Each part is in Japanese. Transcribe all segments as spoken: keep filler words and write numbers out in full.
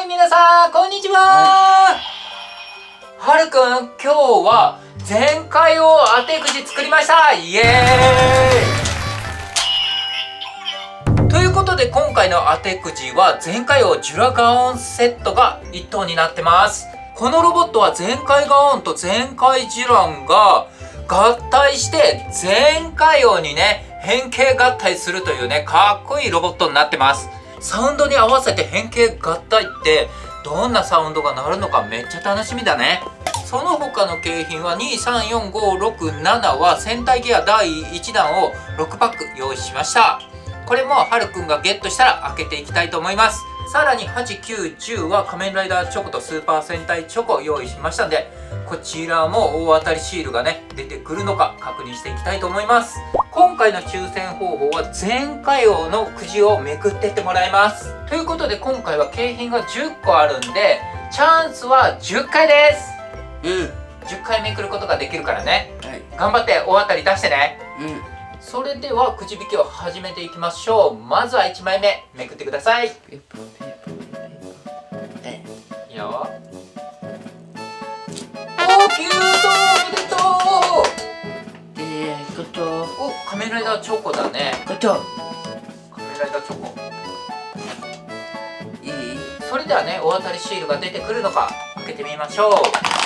い、皆さんこんにちは。はるくん、今日は前回を当てくじ作りました。イエーイということで、今回の当てくじは前回王ジュラガオンセットがいっ頭になってます。このロボットは前回ガオンと前回ジュランが合体して前回王にね変形合体するというねかっこいいロボットになってます。サウンドに合わせて変形合体ってどんなサウンドが鳴るのかめっちゃ楽しみだね。その他の景品はに、さん、よん、ご、ろく、ななは戦隊ギアだいいちだんをろくパック用意しました。これもはるくんがゲットしたら開けていきたいと思います。さらにはち、きゅう、じゅうは仮面ライダーチョコとスーパー戦隊チョコ用意しましたんで、こちらも大当たりシールがね出てくるのか確認していきたいと思います。今回の抽選方法は前回王のくじをめくってってもらいます。ということで、今回は景品がじゅっこあるんでチャンスはじゅっかいです。 うん、 じゅっかいめくることができるからね、 はい、 頑張って大当たり出してね。 うん、 それではくじ引きを始めていきましょう。まずはいちまいめめくってください。いいよ。お、きゅうとうおめでとう。 えー、ことお、仮面ライダーチョコだね。 こと仮面ライダーチョコ。 いい？ それではね大当たりシールが出てくるのか開けてみましょう。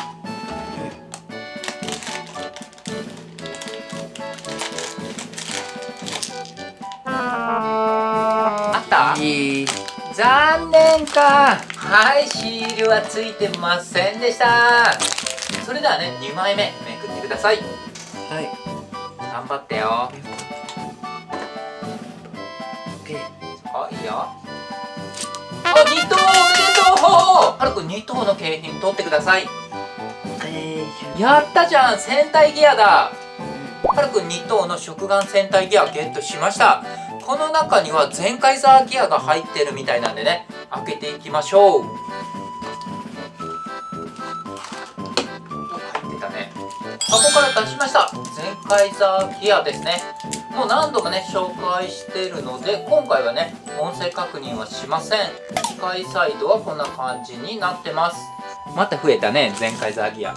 あった？ いい。 残念か。はい、シールはついてませんでした。それではねにまいめめくってください。 はい。 頑張ってよ。 オッケー。 あ、いいよ。あ、に頭おめでとう。はるくんに頭の景品取ってください。 えー、 やったじゃん、戦隊ギアだ。はるくんに頭の食玩戦隊ギアゲットしました。この中にはゼンカイザーギアが入ってるみたいなんでね開けていきましょう。入ってたね。箱から出しました。ゼンカイザーギアですね。もう何度もね紹介してるので今回はね音声確認はしません。機械サイドはこんな感じになってます。また増えたねゼンカイザーギア。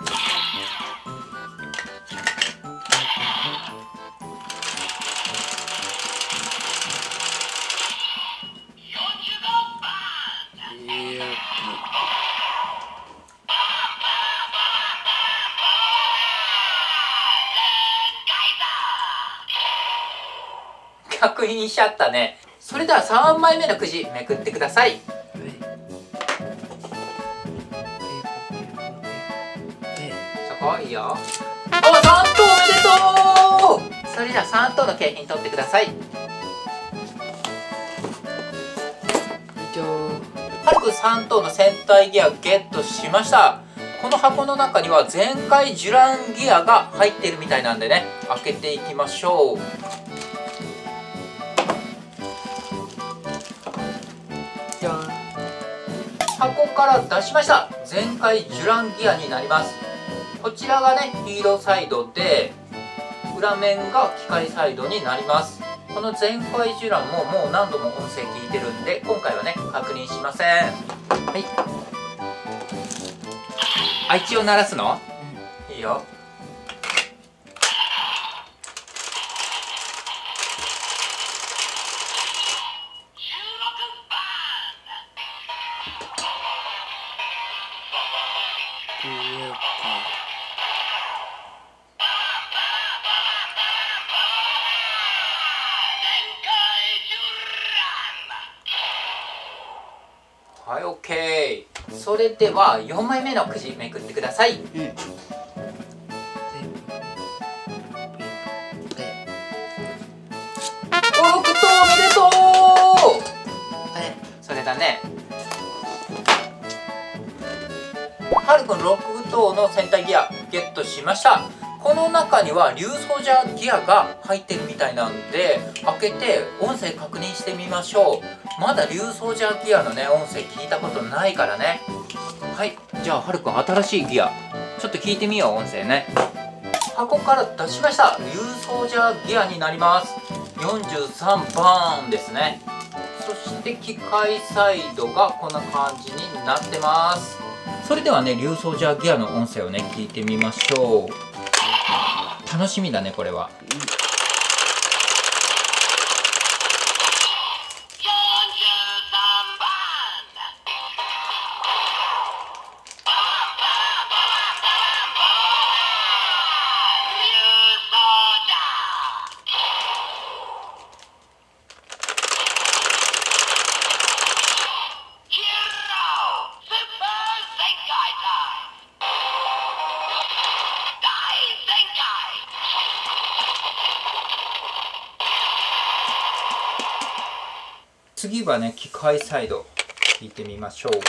確認しちゃったね。それではさんまいめのくじめくってください。そこいいよ。あ、さん頭おめでとう。それではさん頭の景品取ってください。はるくんさん頭の戦隊ギアゲットしました。この箱の中には前回ジュランギアが入っているみたいなんでね開けていきましょう。箱から出しました。前回ジュランギアになります。こちらがねヒーローサイドで裏面が機械サイドになります。この前回ジュランももう何度も音声聞いてるんで今回はね確認しません。はい、あ、一応鳴らすの、うん、いいよ。はい、オッケー。それではよんまいめのくじめくってください。うん、お、ろく頭おめでとう。それだね。はるくんろく頭の戦隊ギアゲットしました。この中には竜奏者ギアが入ってるみたいなんで開けて音声確認してみましょう。まだ竜奏者ギアのね音声聞いたことないからね。はい、じゃあはるくん新しいギアちょっと聞いてみよう音声ね。箱から出しました。竜奏者ギアになります。よんじゅうさんばんですね。 そして機械サイドがこんな感じになってます。それではね、リューソージャーギアの音声をね聞いてみましょう。楽しみだねこれは。次はね、機械サイド聞いてみましょう。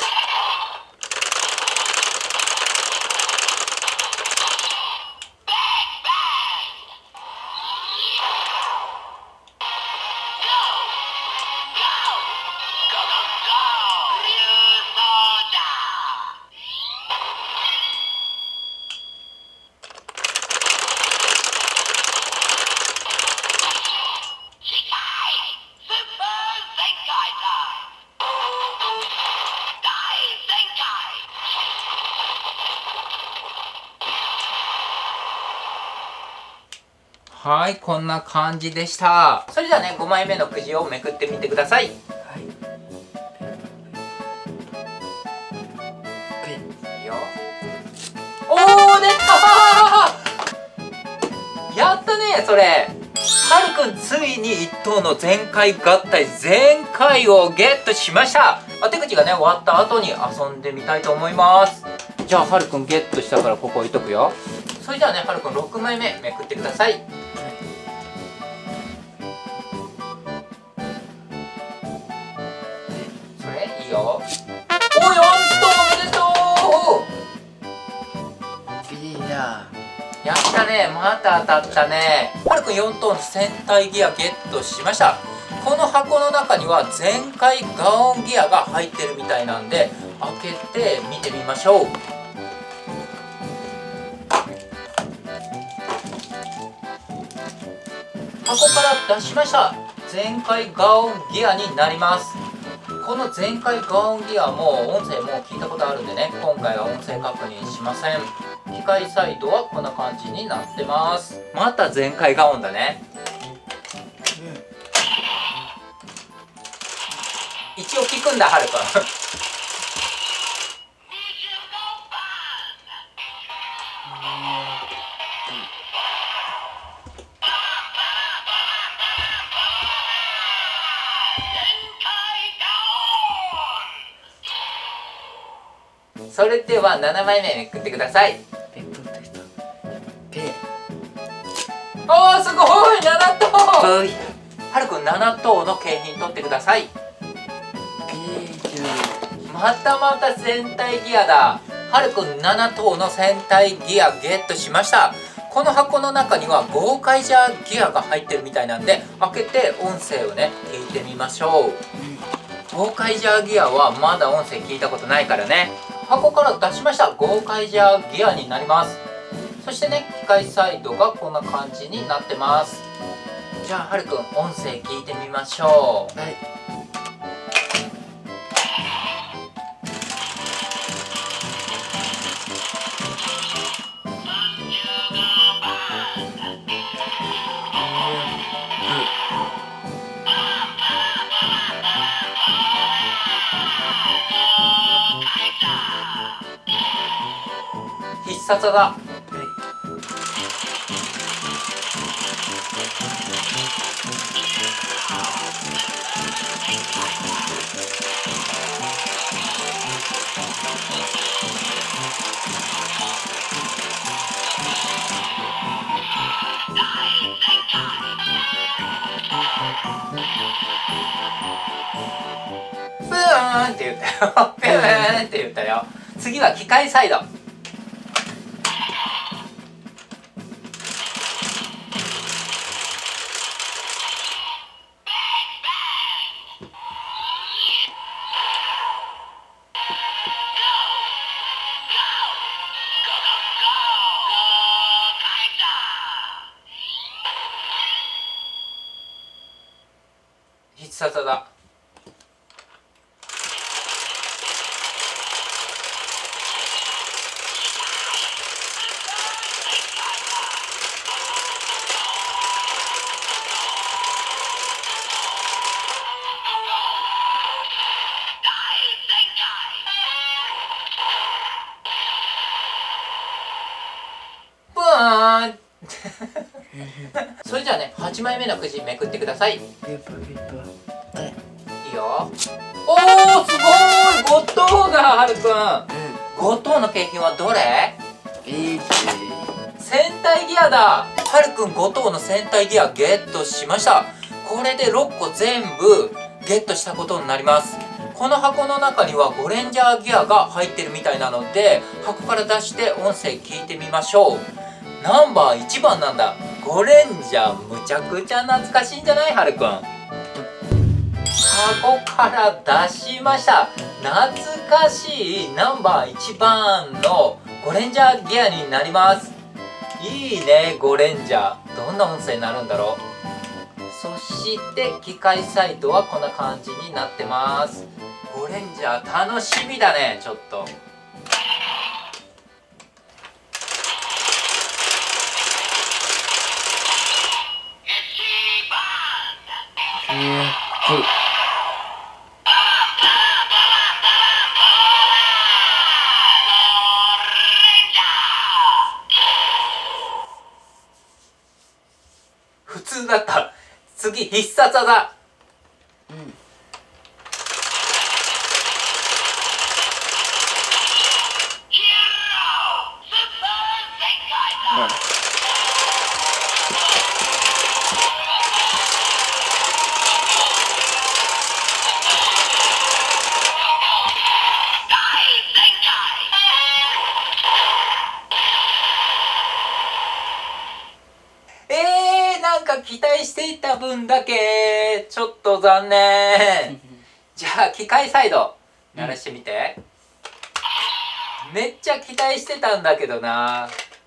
はい、こんな感じでした。それではね、ごまいめのくじをめくってみてください。 はい。 いいよ。おー、出たーやったね、それ。はるくん、ついにいっ等の全開合体全開をゲットしました。当て口がね、終わった後に遊んでみたいと思います。じゃあ、はるくんゲットしたからここ置いとくよ。それではね、はるくんろくまいめめくってください。いいよ。お、よん等おめでとう。 いいな。 やったね、また当たったね。はるくんよん等の戦隊ギアゲットしました。この箱の中には全開ガオンギアが入ってるみたいなんで、開けて見てみましょう。箱から出しました。全開ガオンギアになります。この全開ガオンギアも音声も聞いたことあるんでね、今回は音声確認しません。機械サイドはこんな感じになってます。また全開ガオンだね。うん、一応聞くんだ、はるくん。それではななまいめめくってください。おー、すごいなな等。はるくんなな等の景品取ってください。またまた戦隊ギアだ。はるくんなな等の戦隊ギアゲットしました。この箱の中には豪快ジャーギアが入ってるみたいなんで、開けて音声をね聞いてみましょう。豪快ジャーギアはまだ音声聞いたことないからね。箱から出しました。豪快ジャーギアになります。そしてね、機械サイドがこんな感じになってます。じゃあはるくん音声聞いてみましょう。はい。必殺だ。ブーンって言ったよ。ブーンって言ったよ。次は機械サイド。必殺だ。 それじゃあね、はちまいめのくじめくってください。いいピポピポ。はい。 よ。おー、すごい、ごとうだ、はるくん。 うん。 ごとうの景品はどれ？ いいし。 戦隊ギアだ。はるくんごとうの戦隊ギアゲットしました。これでろっこ全部ゲットしたことになります。この箱の中にはゴレンジャーギアが入ってるみたいなので、箱から出して音声聞いてみましょう。ナンバーいちばんなんだ。ゴレンジャーむちゃくちゃ懐かしいんじゃない？はるくん。箱から出しました。懐かしいナンバーいちばんのゴレンジャーギアになります。いいね、ゴレンジャー。どんな音声になるんだろう。そして機械サイトはこんな感じになってます。ゴレンジャー楽しみだね。ちょっとえーっと。 普通だった。次必殺技。 うん。はい。 えー、なんか期待していた分だけちょっと残念。じゃあ機械サイド鳴らしてみて。めっちゃ期待してたんだけどな。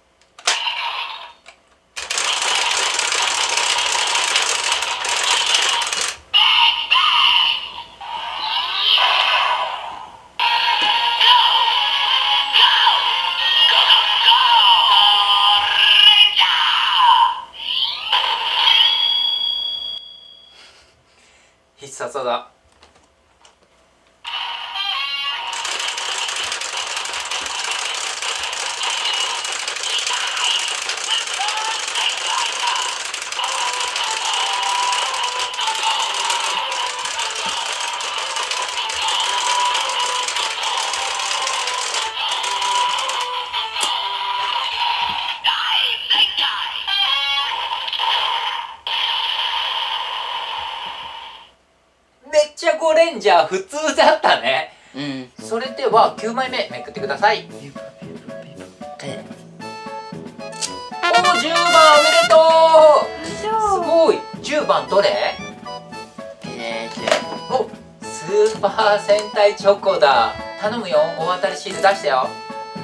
必殺技。めっちゃゴレンジャー普通だったね。 うん。 それではきゅうまいめめくってください。 ピポピポピポ。はい。 おー、じゅうばんおめでとう。すごい。じゅうばんどれ？ えーっと。 お、スーパー戦隊チョコだ。頼むよ。大当たりシール出してよ。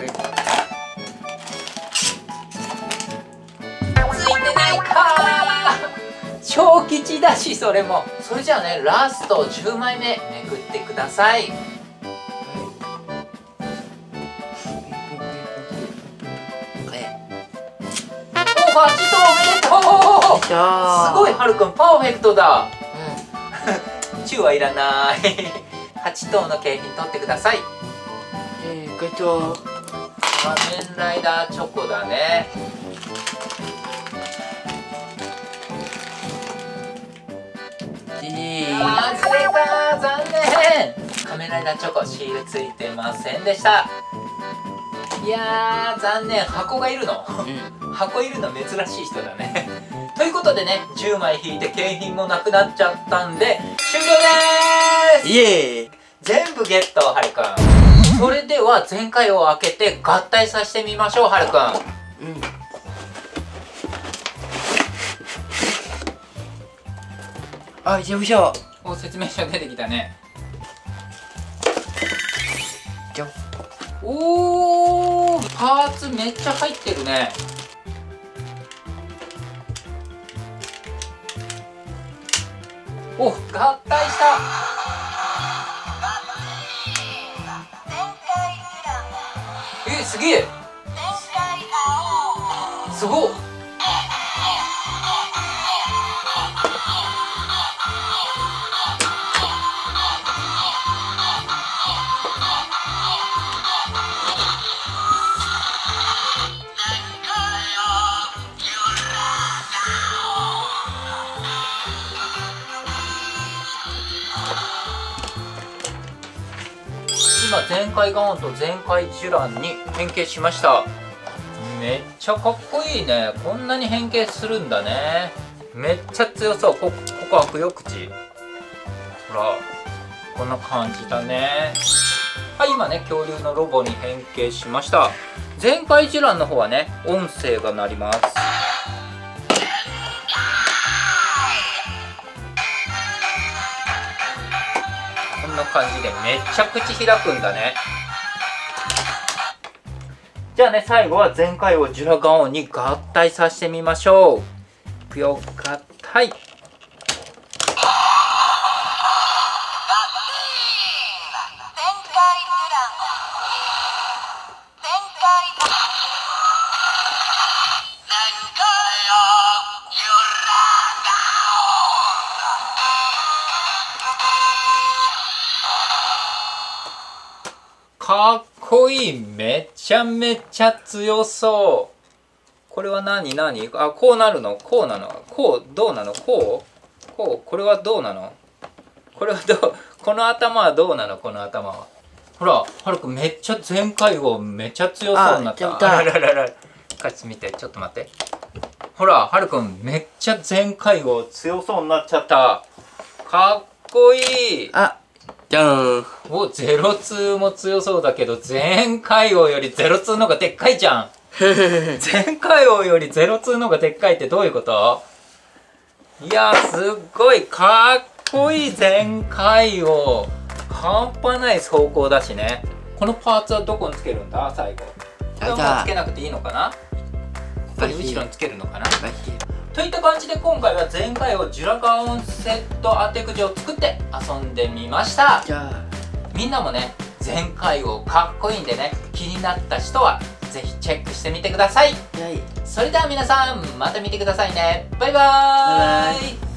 ついてないかー。超吉だし、それも。それじゃあね、ラストじゅうまいめめくってください。お、はちとうおめでとう。すごい、はるくんパーフェクトだ。うん。じゅうはいらない。はちとうの景品取ってください。 えー、ごとう。 仮面ライダーチョコだね。あー、ずれた。残念。仮面ライダーチョコシールついてませんでした。いやー、残念。箱がいるの。 うん。 箱いるの珍しい人だね。ということでね、じゅうまい引いて景品もなくなっちゃったんで終了でーす。 イエーイ。 全部ゲット、はるくん。それでは全回を開けて合体させてみましょう、はるくん。 うん。あ、よいしょ。 お、説明書出てきたね。 じゃん。 おー、パーツめっちゃ入ってるね。お、合体した。え、すげえ。すごっ。 今全開ガオンと全開ジュランに変形しました。めっちゃかっこいいね。こんなに変形するんだね。めっちゃ強そう。こここ開くよ、口。ほらこんな感じだね。はい、今ね恐竜のロボに変形しました。全開ジュランの方はね音声が鳴ります。こんな感じでめっちゃ口開くんだね。じゃあね最後は全開をジュラガオンに合体させてみましょう。いくよ、合体。かっこいい。めちゃめちゃ強そう。これは何何あ、こうなるのこうなのこうどうなのこうこうこれはどうなのこれはどうこの頭はどうなのこの頭は。ほら、はるくんめっちゃ全開をめっちゃ強そうになった。あらららら。かつ見て、ちょっと待って。ほら、はるくんめっちゃ全開を強そうになっちゃった。かっこいい。 あ、じゃん。 お、ゼロツーも強そうだけど、全開王よりゼロツーの方がでっかいじゃん。全開王よりゼロツーの方がでっかいってどういうこと？いや、すっごいかっこいい全開王。半端ない走行だしね。このパーツはどこにつけるんだ最後。これはもうつけなくていいのかな？これ後ろにつけるのかな？といった感じで今回は全開王ジュラガオンセット当てくじを作って遊んでみました。 じゃあみんなもね全開王かっこいいんでね、気になった人はぜひチェックしてみてください。 はい、 それでは皆さんまた見てくださいね。バイバーイ。 バイバイ。